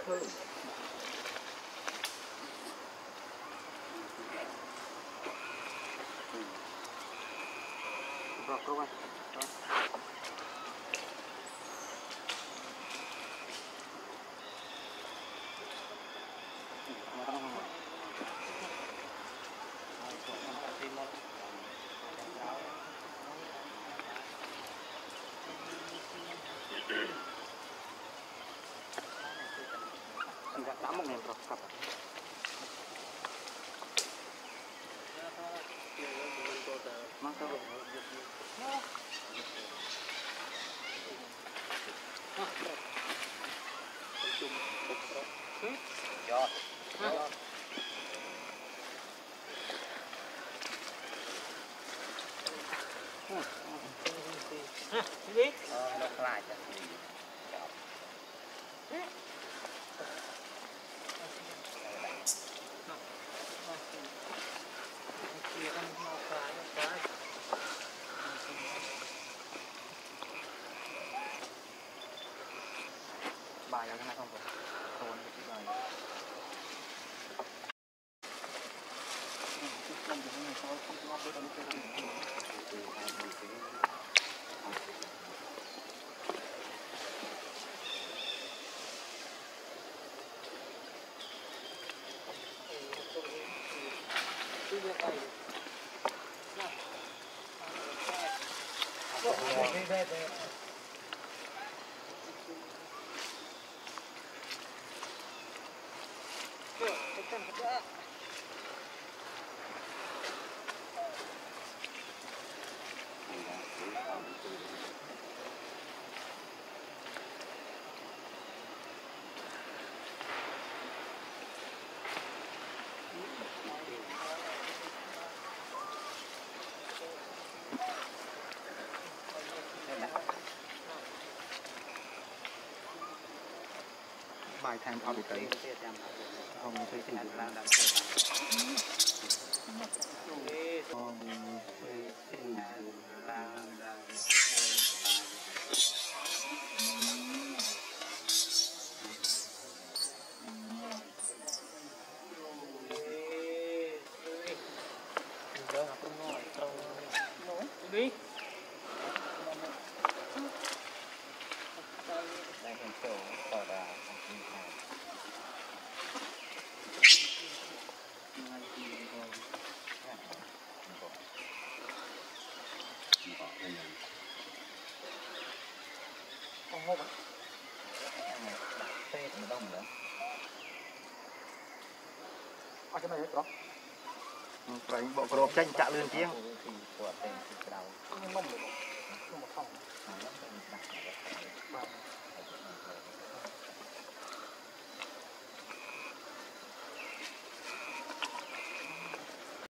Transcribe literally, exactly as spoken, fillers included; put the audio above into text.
Rồi, cô ơi. Enggak kamu ngentrok kap. Masa kok. Giọt. Giọt. Hả? Gì? Ờ, nó lại chứ. Bài ở cái này không có. Tồn cái bài. Bài tham khảo bị tẩy không thấy gì đi đang còn chỗ còn là không hộp tê thì đông nữa ở cái này hết rồi phải bộ cột tranh chạ lươn chiếng